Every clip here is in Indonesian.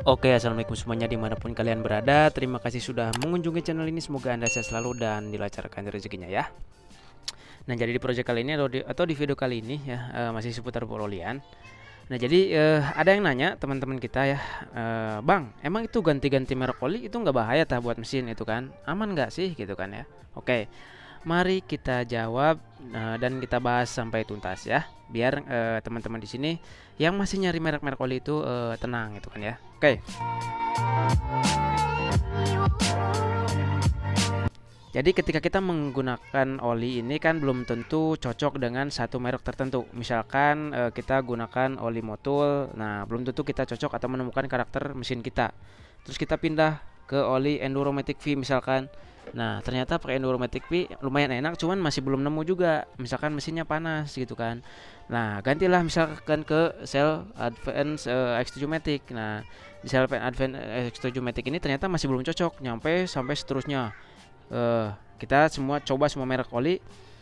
Oke, assalamualaikum semuanya dimanapun kalian berada. Terima kasih sudah mengunjungi channel ini. Semoga anda sehat selalu dan dilancarkan rezekinya ya. Nah, jadi di project kali ini atau di video kali ini ya, masih seputar perolian. Nah, jadi ada yang nanya teman-teman kita ya, Bang, emang itu ganti-ganti merek oli itu nggak bahaya tah buat mesin itu kan? Aman nggak sih gitu kan ya? Oke, mari kita jawab dan kita bahas sampai tuntas ya, biar teman-teman di sini yang masih nyari merek-merek oli itu tenang gitu kan ya. Oke. Jadi ketika kita menggunakan oli ini kan belum tentu cocok dengan satu merek tertentu. Misalkan kita gunakan oli motul, nah belum tentu kita cocok atau menemukan karakter mesin kita. Terus kita pindah ke oli Enduromatic V misalkan. Nah ternyata pakai Enduromatic V lumayan enak, cuman masih belum nemu juga. Misalkan mesinnya panas gitu kan. Nah gantilah misalkan ke Shell Advance X7 Matic. Nah di Shell Advance X7 Matic ini ternyata masih belum cocok, sampai seterusnya. Kita coba semua merek oli,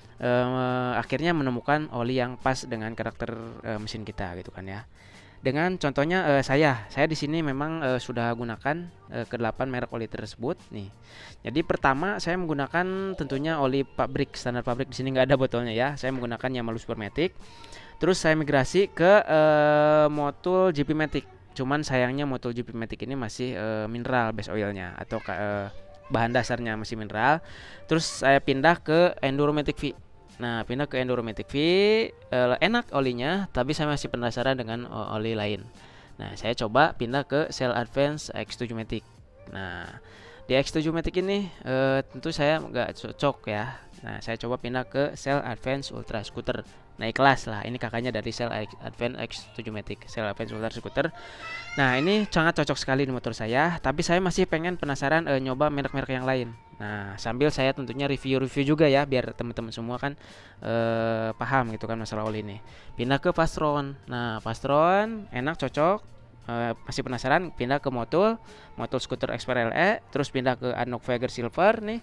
akhirnya menemukan oli yang pas dengan karakter mesin kita gitu kan ya. Dengan contohnya saya di sini memang sudah gunakan ke-8 merek oli tersebut nih. Jadi pertama saya menggunakan tentunya oli pabrik, standar pabrik, di sini nggak ada botolnya ya. Saya menggunakan Yamaha Supermatic. Terus saya migrasi ke motul GP Matic. Cuman sayangnya motul GP Matic ini masih mineral base oilnya atau bahan dasarnya masih mineral. Terus saya pindah ke Enduromatic V. Nah, pindah ke Enduromatic V, enak olinya, tapi saya masih penasaran dengan oli lain. Nah, saya coba pindah ke Shell Advance X7 Matic. Nah, di X7 Matic ini tentu saya nggak cocok ya. Nah, saya coba pindah ke Shell Advance Ultra Scooter. Naik kelas lah, ini kakaknya dari Shell Advance X7 Matic, Shell Advance Ultra Scooter. Nah, ini sangat cocok sekali di motor saya, tapi saya masih pengen penasaran nyoba merek-merek yang lain. Nah, sambil saya tentunya review-review juga ya, biar teman-teman semua kan paham gitu kan masalah oli ini. Pindah ke Fastron. Nah, Fastron enak, cocok. Masih penasaran, pindah ke motul Scooter Expert LE, terus pindah ke Anok Vega Silver nih.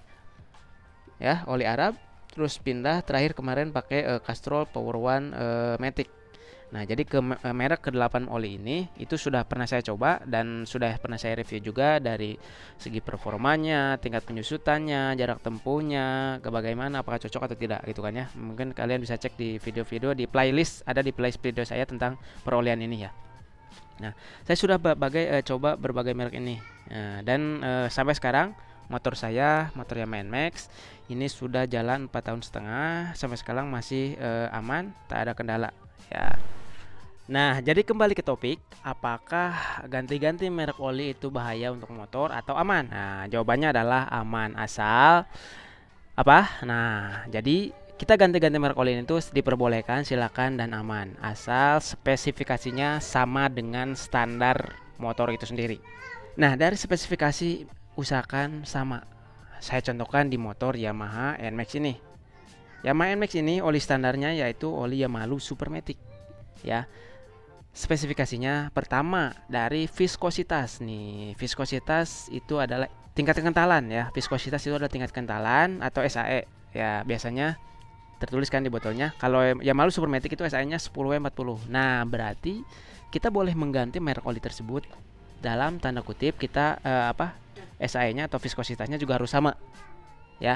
Ya, oli Arab. Terus pindah terakhir kemarin pakai Castrol Power One Matic. Nah, jadi merek ke-8 oli ini itu sudah pernah saya coba dan sudah pernah saya review juga dari segi performanya, tingkat penyusutannya, jarak tempuhnya, bagaimana, apakah cocok atau tidak gitu kan ya. Mungkin kalian bisa cek di video-video di playlist, ada di playlist video saya tentang perolian ini ya. Nah, saya sudah coba berbagai merek ini. Dan sampai sekarang motor Yamaha NMAX ini sudah jalan 4 tahun setengah, sampai sekarang masih aman, tak ada kendala ya. Nah, jadi kembali ke topik, apakah ganti-ganti merek oli itu bahaya untuk motor atau aman? Nah, jawabannya adalah aman asal apa? Nah, jadi kita ganti-ganti merek oli itu diperbolehkan, silakan, dan aman asal spesifikasinya sama dengan standar motor itu sendiri. Nah, dari spesifikasi usahakan sama. Saya contohkan di motor Yamaha NMAX ini. Yamaha NMAX ini oli standarnya yaitu oli Yamaha Supermatic ya. Spesifikasinya pertama dari viskositas nih. Viskositas itu adalah tingkat kekentalan ya. Viskositas itu adalah tingkat kekentalan atau SAE ya, biasanya tertuliskan di botolnya. Kalau Yamaha Supermatic itu SAE-nya 10W40. Nah, berarti kita boleh mengganti merek oli tersebut dalam tanda kutip kita SAE-nya atau viskositasnya juga harus sama ya,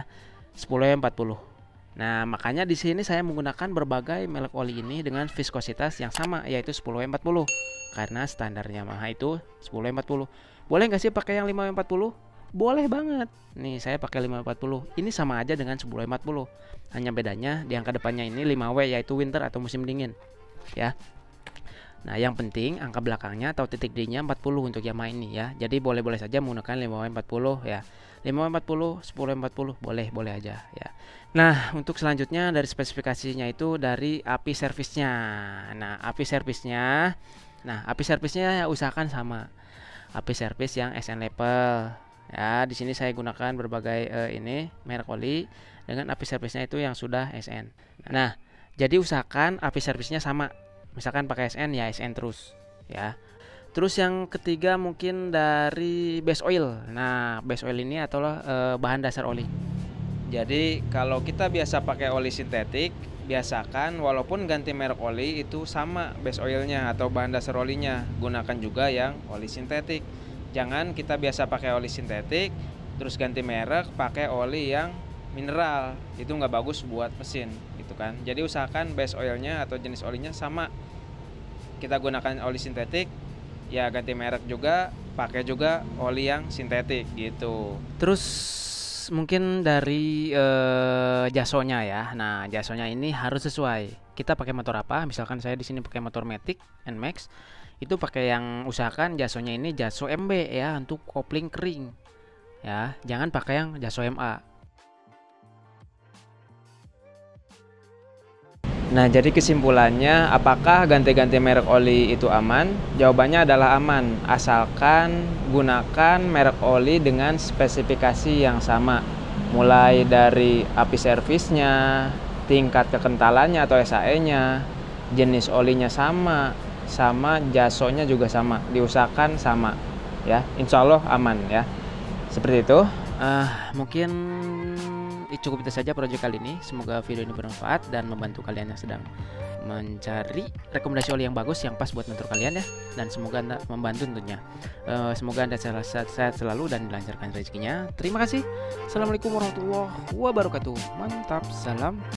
10W40. Nah, makanya di sini saya menggunakan berbagai merek oli ini dengan viskositas yang sama yaitu 10W40. Karena standarnya Yamaha itu 10W40. Boleh nggak sih pakai yang 5W40? Boleh banget. Nih, saya pakai 5W40. Ini sama aja dengan 10W40. Hanya bedanya di angka depannya ini 5W yaitu winter atau musim dingin. Ya. Nah, yang penting angka belakangnya atau titik D-nya 40 untuk Yamaha ini ya. Jadi boleh-boleh saja menggunakan 5W40 ya. 5W40, 10W40 boleh aja ya. Nah, untuk selanjutnya dari spesifikasinya itu dari api servisnya. Nah, api servisnya ya usahakan sama. Api servis yang SN label. Ya, di sini saya gunakan berbagai ini merek oli dengan api servisnya itu yang sudah SN. Nah, jadi usahakan api servisnya sama. Misalkan pakai SN ya SN terus ya. Terus yang ketiga mungkin dari base oil. Nah, base oil ini adalah bahan dasar oli. Jadi kalau kita biasa pakai oli sintetik, biasakan walaupun ganti merek oli itu sama base oilnya atau bahan dasar olinya, gunakan juga yang oli sintetik. Jangan kita biasa pakai oli sintetik terus ganti merek pakai oli yang mineral, itu nggak bagus buat mesin gitu kan. Jadi usahakan base oilnya atau jenis olinya sama. Kita gunakan oli sintetik, ya ganti merek juga, pakai juga oli yang sintetik gitu. Terus mungkin dari jasonya ya. Nah, jasonya ini harus sesuai. Kita pakai motor apa? Misalkan saya di sini pakai motor Matic NMAX, itu pakai yang usahakan jasonya ini jaso MB ya untuk kopling kering. Ya, jangan pakai yang jaso MA. Nah, jadi kesimpulannya, apakah ganti-ganti merek oli itu aman? Jawabannya adalah aman, asalkan gunakan merek oli dengan spesifikasi yang sama. Mulai dari api servisnya, tingkat kekentalannya atau SAE-nya, jenis olinya sama, sama jasonya juga sama, diusahakan sama. Ya, insya Allah aman ya. Seperti itu. Mungkin cukup itu saja proyek kali ini. Semoga video ini bermanfaat dan membantu kalian yang sedang mencari rekomendasi oli yang bagus yang pas buat motor kalian ya. Dan semoga Anda membantu tentunya. Semoga Anda sehat selalu dan dilancarkan rezekinya. Terima kasih. Assalamualaikum warahmatullahi wabarakatuh. Mantap. Salam.